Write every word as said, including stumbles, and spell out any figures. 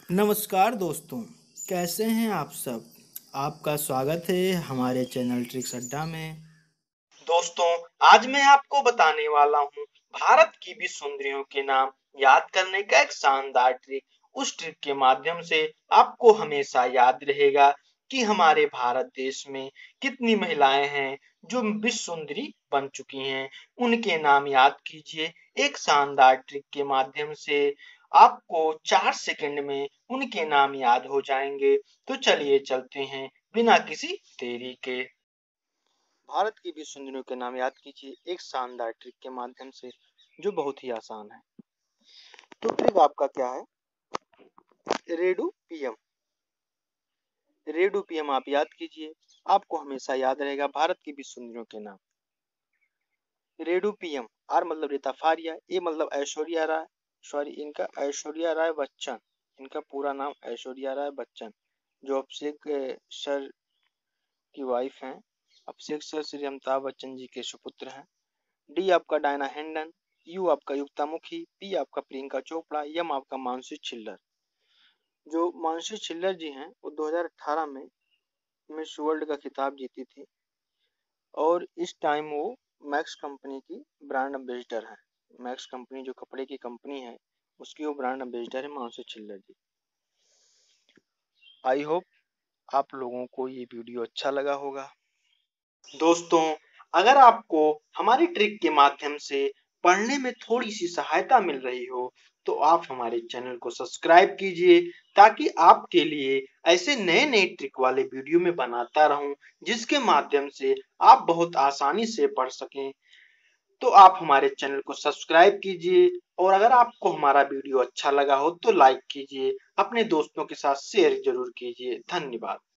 नमस्कार दोस्तों, कैसे हैं आप सब? आपका स्वागत है हमारे चैनल ट्रिक्स अड्डा में। दोस्तों, आज मैं आपको बताने वाला हूँ भारत की बीस सुंदरियों के नाम याद करने का एक शानदार ट्रिक। उस ट्रिक के माध्यम से आपको हमेशा याद रहेगा कि हमारे भारत देश में कितनी महिलाएं हैं जो बीस सुंदरी बन चुकी हैं। उनके नाम याद कीजिए। एक शानदार ट्रिक के माध्यम से आपको चार सेकंड में उनके नाम याद हो जाएंगे। तो चलिए चलते हैं बिना किसी देरी के। भारत की बीस सुंदरियों के नाम याद कीजिए एक शानदार ट्रिक के माध्यम से, जो बहुत ही आसान है। तो ट्रिक आपका क्या है? रेडू पीएम। रेडू पीएम आप याद कीजिए, आपको हमेशा याद रहेगा भारत की बीस सुंदरियों के नाम। रेडू पीएम। आर मतलब रीता फारिया, ए मतलब ऐश्वर्या राय, सॉरी इनका ऐश्वर्या राय बच्चन। इनका पूरा नाम ऐश्वर्या राय बच्चन, जो अभिषेक सर की वाइफ हैं। अभिषेक सर श्री अमिताभ बच्चन जी के सुपुत्र हैं। डी आपका डायना हेंडन, यू आपका युक्ता मुखी, पी आपका प्रियंका चोपड़ा, यम आपका मानसी छिल्लर। जो मानसी छिल्लर जी हैं वो दो हज़ार अठारह में मिस वर्ल्ड का खिताब जीती थी और इस टाइम वो मैक्स कंपनी की ब्रांड एम्बेसडर हैं। मैक्स कंपनी जो कपड़े की कंपनी है, उसकी वो ब्रांड एम्बेसडर है मानसी छिल्लर जी। आई होप आप लोगों को ये वीडियो अच्छा लगा होगा। दोस्तों, अगर आपको हमारी ट्रिक के माध्यम से पढ़ने में थोड़ी सी सहायता मिल रही हो तो आप हमारे चैनल को सब्सक्राइब कीजिए, ताकि आपके लिए ऐसे नए नए ट्रिक वाले वीडियो में बनाता रहूं, जिसके माध्यम से आप बहुत आसानी से पढ़ सकें। तो आप हमारे चैनल को सब्सक्राइब कीजिए, और अगर आपको हमारा वीडियो अच्छा लगा हो तो लाइक कीजिए, अपने दोस्तों के साथ शेयर जरूर कीजिए। धन्यवाद।